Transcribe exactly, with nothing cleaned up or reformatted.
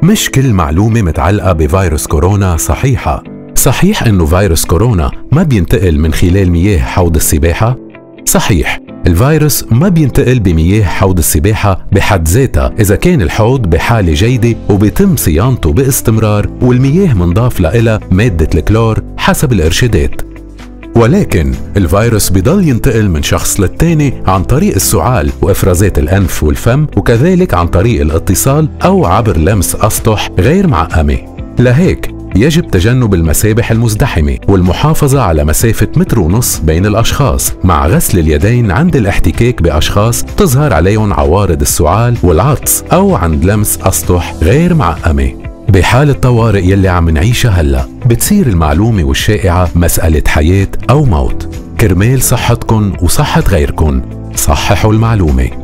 مش كل معلومة متعلقة بفيروس كورونا صحيحة. صحيح إنه فيروس كورونا ما بينتقل من خلال مياه حوض السباحة؟ صحيح، الفيروس ما بينتقل بمياه حوض السباحة بحد ذاتها إذا كان الحوض بحالة جيدة وبيتم صيانته باستمرار والمياه منضاف لها مادة الكلور حسب الإرشادات. ولكن الفيروس بيضل ينتقل من شخص للتاني عن طريق السعال وإفرازات الأنف والفم، وكذلك عن طريق الاتصال أو عبر لمس أسطح غير معقمة. لهيك يجب تجنب المسابح المزدحمة والمحافظة على مسافة متر ونص بين الأشخاص، مع غسل اليدين عند الاحتكاك بأشخاص تظهر عليهم عوارض السعال والعطس أو عند لمس أسطح غير معقمة. بحال الطوارئ يلي عم نعيشها هلأ بتصير المعلومة والشائعة مسألة حياة أو موت. كرمال صحتكن وصحة غيركن، صححوا المعلومة.